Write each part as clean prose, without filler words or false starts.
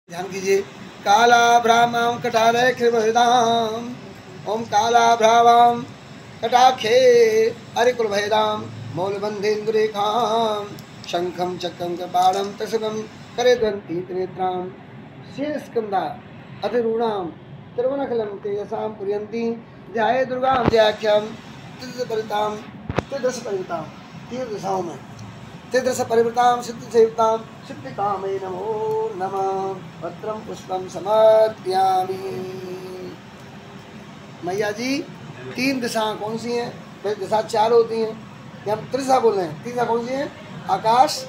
ध्यान कीजिए। कालाभ्रामां कटारे कृभेदाम ओम कालाभ्रावां कटाखे अरिकुलभेदां मौलबन्धेन्दुरेखां शंखं चक्रं कपालं तसकं करेद्वन्ति त्रिनेत्रां शेषस्कन्धा अधिरूणां त्रिवनखलं तेजसां पुर्यन्ति ध्याये दुर्गां ध्याख्यां त्रिदशपरितां त्रिदशपरितां तीन दिशाओं में त्रिदश परिवृतां सिद्धिसेवितां सिद्धिकामै नमो नमः। पत्रं पुष्पं समर्पयामि। मैया जी तीन दिशाएं कौन सी हैं? वैसे दिशा चार होती हैं, यहाँ हम त्रिदिशा बोल रहे हैं। तीन दिशा कौन सी हैं? आकाश,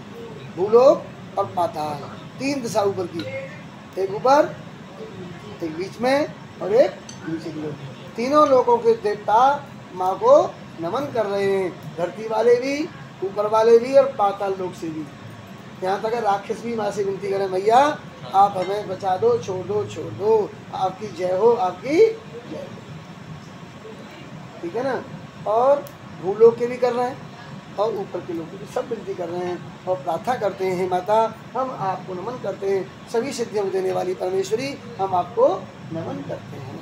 भूलोक और पाताल। तीन दिशा ऊपर की, एक ऊपर, एक बीच में और एक नीचे की लोग। तीनों लोगों के देवता माँ को नमन कर रहे हैं, धरती वाले भी, ऊपर वाले भी और पाताल लोक से भी। यहाँ तक राक्षस भी माँ से विनती करें, मैया आप हमें बचा दो, छोड़ दो, छोड़ दो, आपकी जय हो, आपकी जय हो। ठीक है ना। और भूलोक के भी कर रहे हैं और ऊपर के लोग भी सब विनती कर रहे हैं और प्रार्थना करते हैं, हे माता हम आपको नमन करते हैं, सभी सिद्धियों देने वाली परमेश्वरी हम आपको नमन करते हैं।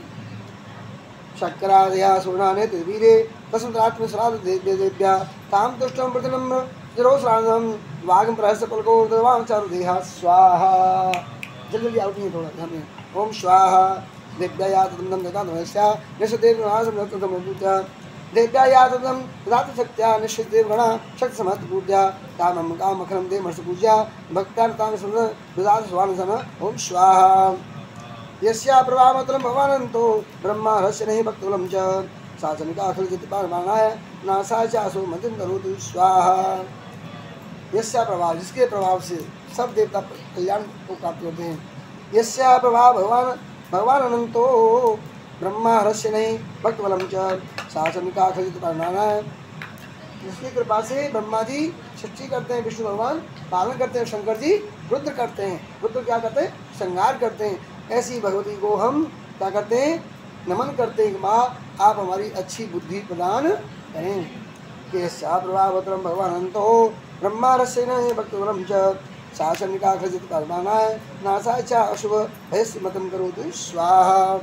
शक्रादया सुवर्णाने त्रिवीरे तस्मदात्म श्राद्ध देव्या ताम तुष्टम प्रतिलम जरोश्राणम वागम प्रहस्य पलको देवां चारु देहा स्वाहा। जल्दी जल्दी आउट नहीं थोड़ा ध्यान में। ओम स्वाहा देव्याया तदम देता नमस्या निषदेव नासम रत्तम पूजा देव्याया तदम दात शक्त्या निषदेव गणा शक्ति समस्त पूजा कामम काम अखरम देव हर्ष पूजा भक्तान ताम सुन विदात स्वान सन। ओम स्वाहा यस्या प्रभावतलं भवानंतो ब्रह्मा रहस्य नहीं भक्तुलं च शासनिका अखिल जितपारमाणाय नासाय चासो मंत्रं करोतु स्वाहा। यस्या प्रभाव, जिसके प्रभाव से सब देवता कल्याण को प्राप्त होते हैं। यस्या प्रभाव भगवान अनंतो ब्रह्मा रहस्य नहीं भक्तबलम च शासनिका अखिल जितपारमाणाय। जिसकी कृपा से ब्रह्मा जी सृष्टि करते हैं, विष्णु भगवान पालन करते हैं, शंकर जी रुद्र करते हैं। रुद्र क्या करते हैं? संहार करते हैं। ऐसी भगवती को हम क्या करते हैं? नमन करते हैं। माँ आप हमारी अच्छी बुद्धि प्रदान करें। कि प्रभावतरम भगवान अंत हो ब्रह्मा रस्य न भक्तवरम च शासनिका खजित कर्माणाय नासाय च अशुभ भयस्य मतम करोतु स्वाहा।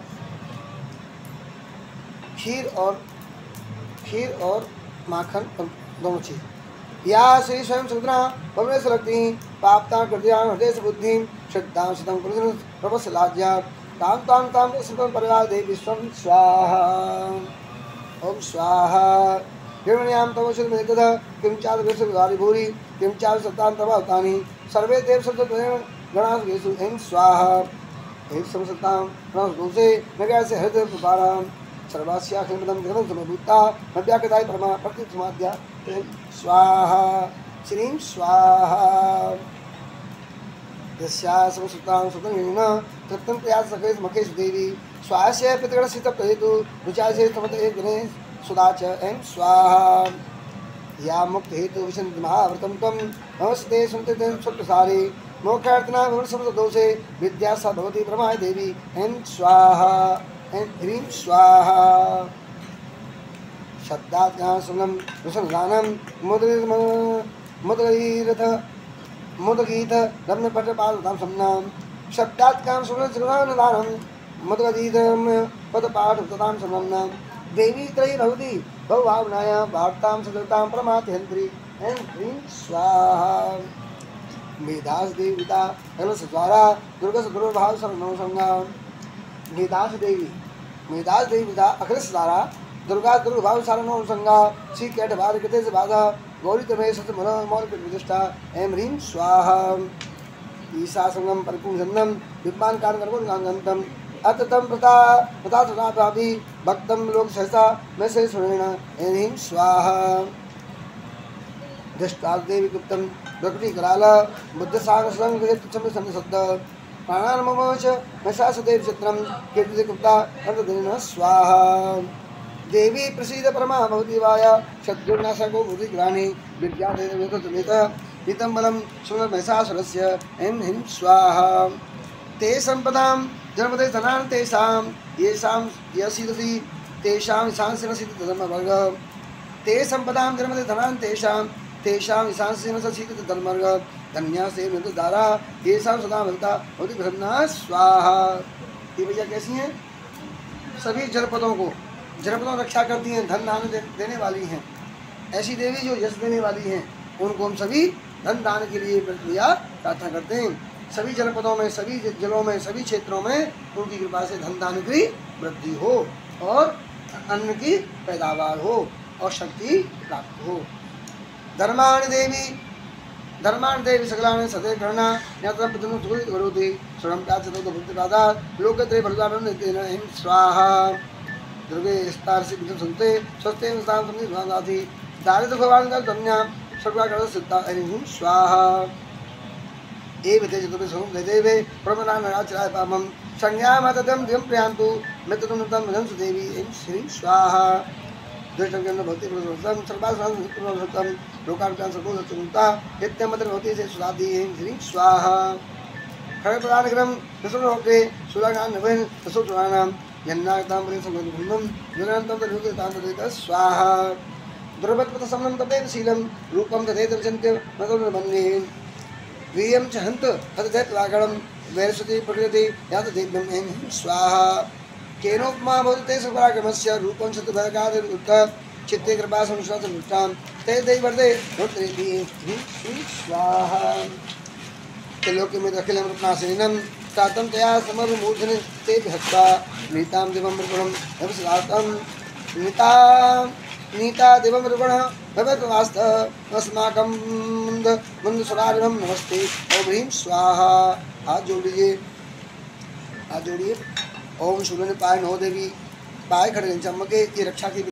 खीर और माखन दोनों चीज। या श्री स्वयं सुंदरा परमेश्वर रक्ति पापता कृत्या हृदय से बुद्धि श्रद्धा सिद्धं कृष्ण प्रभस्य लाज्या ताम ताम ताम सुखम परिवार देवी स्वं स्वाहा। ओम स्वाहा हिरण्यां तव शुद्ध में तथा किम चार विश्व गारी भूरी किम चार सत्तान तवातानि सर्वे देव शब्द गणास गेसु एम स्वाहा। एक समसत्तां प्रणवदोषे नगर से हृदय प्रपारां सर्वास्या खिलमदं जगनं समभूता नव्याकदाय परमा प्रतिसमाद्या स्वाहा। श्रीं स्वाहा यस्याः समसुतां सुतनेन तत्तं प्रयास सखेश मखेश देवी स्वास्य प्रतिगणसित प्रेतु रुचासे समत एक गुणे सुदाच एं स्वाहा। या मुक्त हेतु विशंत महाव्रतं त्वं नमस्ते सुनते सुप्रसारे मोक्षार्थना भवसमत दोषे विद्या सा भवती प्रमाय देवी एं स्वाहा एं ह्रीं स्वाहा। शब्दाज्ञान सुनम विसंगानम मुद्गीरथ मुद्गीत रम्य पटपादतां सम्नाम शब्दात् काम सुनदानम मुद्गीतम पदपाठ ततां सम्नाम देवी त्रयी भवती बहुभावनाया वार्तां सदतां परमात्यंत्री एं ह्रीं स्वाहा। मेधास देविता कलश द्वारा दुर्गस दुर्भाव सर्वनो संगाम। मेधास देविता अखिलस द्वारा दुर्गा दुर्भाव सारणो संगा श्री कैट बार कृते से बाधा गौरी तमे सत मन मौल प्रतिष्ठा एं ह्रीं स्वाहा। ईशा संगम परिपूर्णं विद्वान कारण कर्म गांगंतम अततम प्रता भाभी भक्तम लोक सहसा मैं से सुनेण एं ह्रीं स्वाहा। दृष्टा देवी गुप्तम प्रकृति कराल बुद्ध सागर संग चंद्र शब्द प्राणानमोच मैसा सदैव चित्रम कीर्ति गुप्ता अर्धदिन स्वाहा। देवी प्रसीद परमा भवती वाया शत्रुनाशको बुद्धिग्राणी विद्या देवमेत हितं बलं सुमैसासुरस्य एं ह्रीं स्वाहा। ते संपदां जन्मदे धनान् तेषां येषां यसीदसि तेषां ईशांसिनसि धर्मवर्ग। ते संपदां जन्मदे धनान् तेषां ईशांसिनसि धर्मवर्ग धन्या से दारा ये सब सदा भक्ता होती प्रसन्ना स्वाहा। ये भैया कैसी हैं? सभी जनपदों रक्षा करती हैं, धन दान देने वाली हैं। ऐसी देवी जो यश देने वाली हैं, उनको हम सभी धन दान के लिए प्रार्थना करते हैं। सभी जनपदों में, सभी जिलों में, सभी क्षेत्रों में उनकी कृपा से धन दान की वृद्धि हो और अन्न की पैदावार हो और शक्ति प्राप्त हो। धर्माणि देवी सकलानि सदैव गणना यात्रं प्रथमं सुकृत करोति स्वयं प्राचतो भक्तिपादा लोकत्रय फलदानं ऐं स्वाहा। दुर्गे स्तारसि विष्णु संते स्वस्ते स्थान संधि स्वादाति दारिद्र भगवान का कन्या सर्वाकर सिद्धा ऐं स्वाहा। एवते चतुर्भे सोम देवे प्रमदान राचराय पामं संज्ञामतदं दिवं प्रयान्तु मित्रनुतं मदं सुदेवी ऐं श्रीं स्वाहा। दृष्टं जन्म भक्ति प्रसन्नं सर्वासां लोकार्पण सर्वोत्तमता नित्यमत्र भवति से सुधादि ऐं श्रीं स्वाहा। खरप्रदानक्रम विष्णुलोके सुरागान नवेन सुचुराणां यन्नागतां परिसमृद्धं निरन्तं तद्युक्तां स्वाहा। दुर्वत्पथसमनं तदेव शीलं रूपं तदेव चिन्त्य मदोन्मन्ये वीर्यं च हन्त तदेव वागणं वैरस्वती प्रकृति यात दिव्यं ऐं स्वाहा। केनोपमा भवते सुपराक्रमस्य रूपं शतभयकादिरुक्तं चित्ते कृपा संश्वासमुष्टां ते दैवर्ते भूत्रेति स्वाहा। त्रिलोक्य में अखिलं रूपनाशनीनं तातं तया समरमूर्धनि ते भक्ता नीतां दिवं मृगुणं भवसदातं नीता दिवं मृगुणः भवतवास्त अस्माकं मुन्दसुरारिभं नमस्ते ओम ह्रीं स्वाहा। हाथ जोड़िए ओम शूल पाय नौ देवी पाय खड़े चमके की रक्षा की